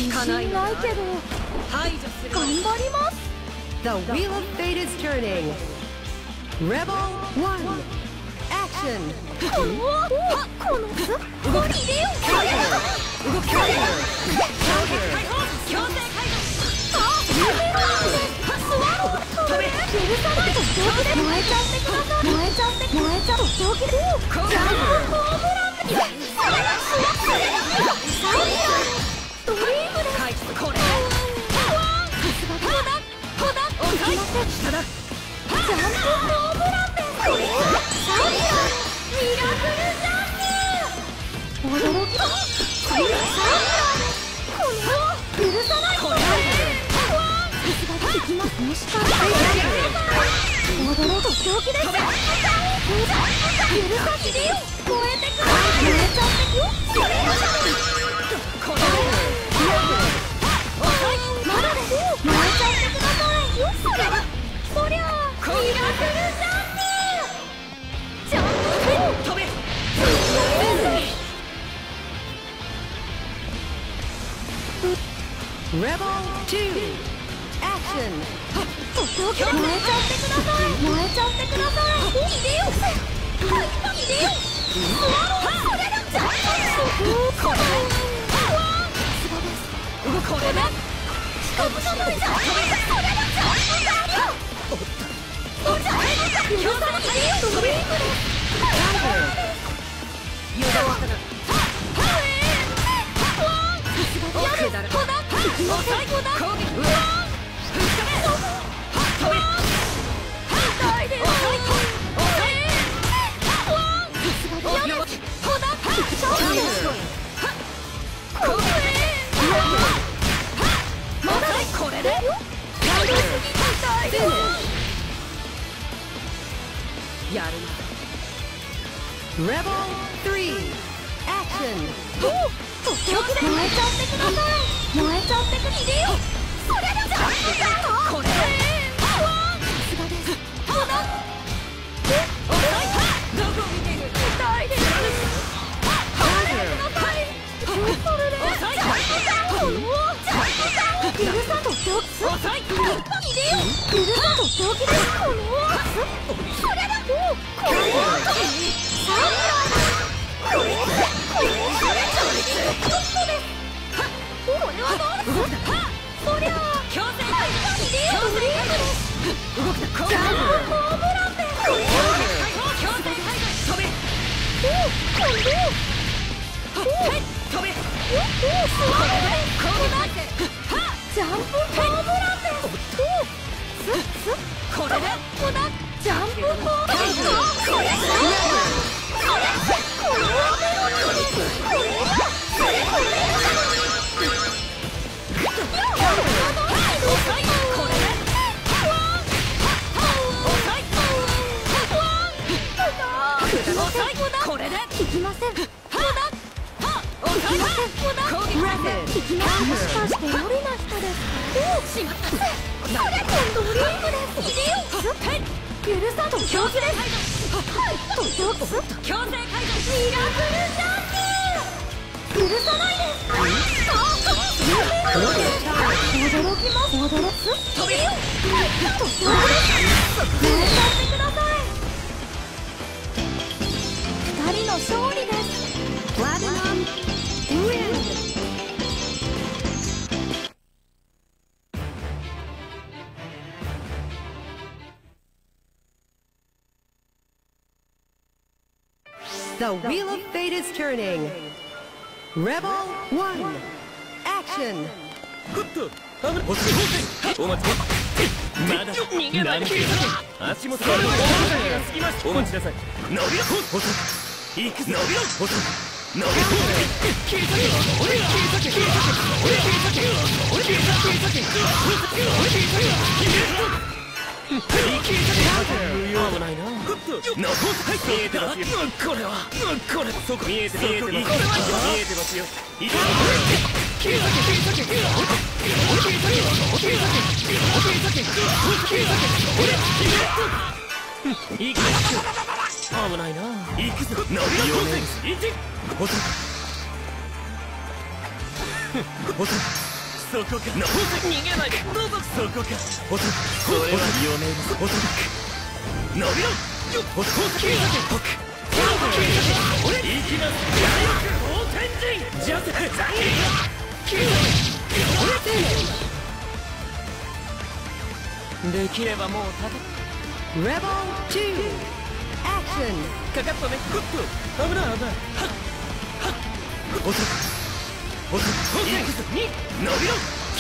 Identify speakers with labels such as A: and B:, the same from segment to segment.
A: 自信ないけど頑張ります。
B: The wheel of fate is turning. Rebel 1 Action.
A: この図これ入れよう。
B: 動き
A: あ、スワロー飛べ許さないとっておきで燃えちゃってください。燃えちゃってとっておきでジャンプホームランでそれドリームですこれジャンプホームランです。ミラクルジャンプ驚きだ。これを許さないといきます。もしかして驚く狂気です。許さしでよ燃えてくれ。燃えちゃってよ。それこれまだですよ。燃えちゃってくださいよ。そりゃミラクルジャンプ飛べ
B: Rebel 2 Action.
A: 燃えちゃってください。燃えちゃってください。入れよ入れよスワローそれだジャンプこれこれだしかもじゃないじゃん。それだジャンプだおじゃ許さないでよドリームです油断はかな奥だらこだ抑えこだ攻撃吹き飛べ飛べ痛いで抑えやめこだこれで痛いでやるな。
B: Rebel 3 Action.
A: 燃えちゃってください。燃えちゃってくれ入れよそれだジャンプだこれさすがですほらどこを見ている痛いです離れてください。それでジャンプだ許さとっておき入れよ許さとっておきですこのそれだこれさあこれはどうですか。そりゃあ強制入れよドリームです動くなジャンプホームランです強制飛べ飛べスワローですこうなってジャンプホームランですこれでジャンプホームランですこれこれで効きません。もしかして無理な人ですか。しまったそれドリームです入れよ許さと強制ですと強制解除ミラクルジャンプ許さないです驚きます驚く飛べよと強制です燃えちゃってください。2人の勝利です。
B: Platinum win. The wheel of fate is turning. Rebel 1 Action.
C: お待ちまだ逃げないで足元がお待ちなさい。伸びろ行く伸びろ伸びろ切り裂け俺ら切り裂け俺切り裂け切り裂け危ないな。見えてますよこれはこれそこ見えてますよ見えてますよ切り裂け切り裂け切り裂け危ないな。行くぞ伸びろ当選1ボタンボタンそこか。逃げないで。どうぞ。そこか。それは余命です。伸びろ。よっ。行きます。大天神。ジャス。できればもう立て。
B: Rebel 2 Action
C: かかったね。ふっと危ない危ない。はっはっおとおとに伸びろ。こ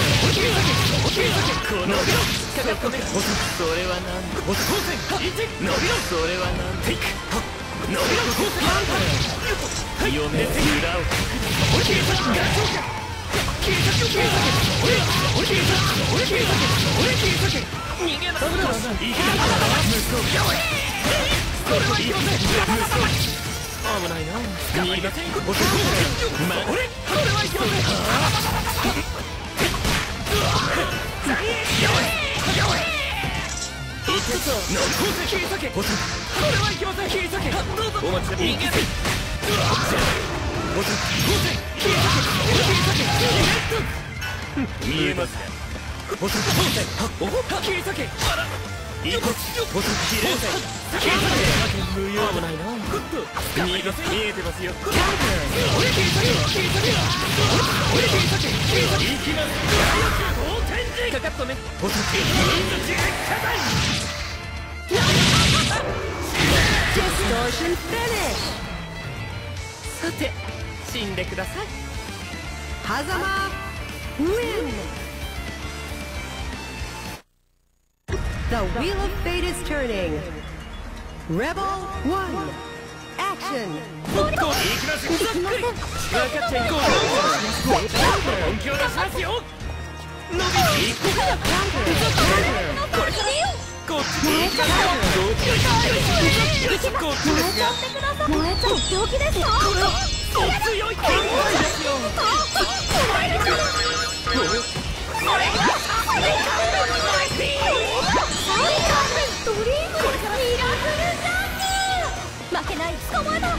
C: の伸びろ。かかったね。それはなんだ。おと伸びろ。それはなんだ。伸びろ。嫁裏を逃げな。危ないな。逃げません。これはいけません。お待ちだ。逃げる。見えますか。切り裂け。いいこっち。無用もないな。見えてますよ。かかったね。
B: Distortion Finish
C: さて死んでください。
B: Hazama Win The Wheel of Fate is turning Rebel 1 Action
C: 行きますよ。分かっちゃいこう。本気を出しますよ。伸びろ。これからこっちに行きますよ。こっちですが
A: 燃えちゃっておきですか。
C: これは強い展開ですよ。
A: ドリームミラクルジャーニー。負けない。捕まえた。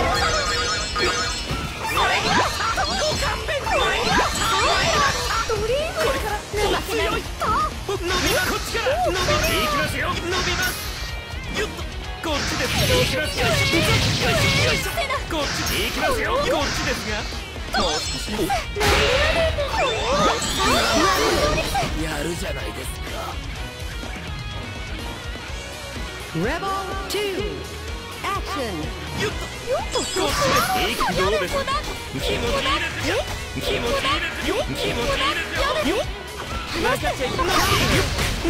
A: ドリームこれから負けない。
C: 伸びます。こっちから伸び行きますよ。伸びます。よっとこっちです。行きますよ。こっち行きますよ。こっちですがもう少しやるじゃないですか。
B: Rebel 2 Action
C: よっとこっちです。どうです。気持ちいいですよ。気持ちいいですよ。気持ちいいですよ。分かっちゃいけない。見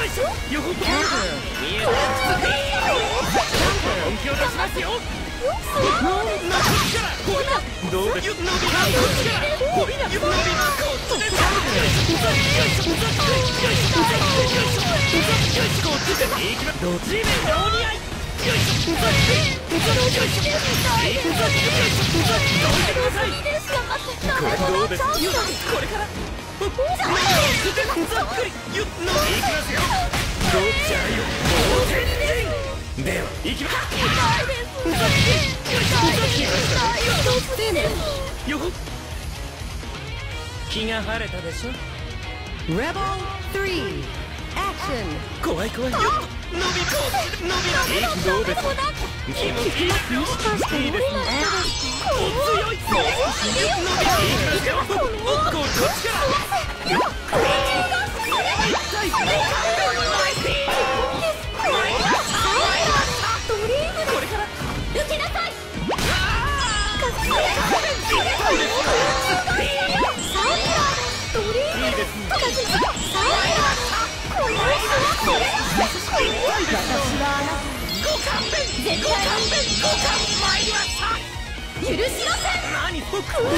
C: えない。本気を出しますよ。どうです。伸びます。どっち面でお似合い。どうです。これからざっくりゆっのいきますよ。どっちゃよ。では行きます。よほ気が晴れたでしょ。
B: Rebel 3 Action
C: 怖い怖い。よっと伸びこう。伸びろ。どうです。気持ちいいですよ。いいですね。お強い。伸びろ。こっちからこれから受けなさい。許しません。何そこ。じゃあよ。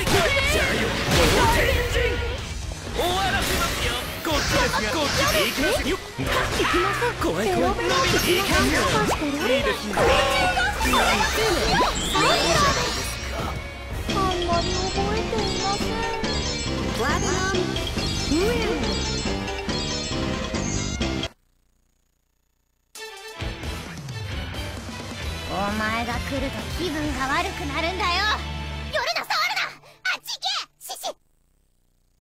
C: 終わらせますよ。こっちですがこっち行きますよ。怖い怖い。伸びる。いいですね。
A: あんまり覚えていません。
B: Platinum Win
A: お前が来ると気分が悪くなるんだよ。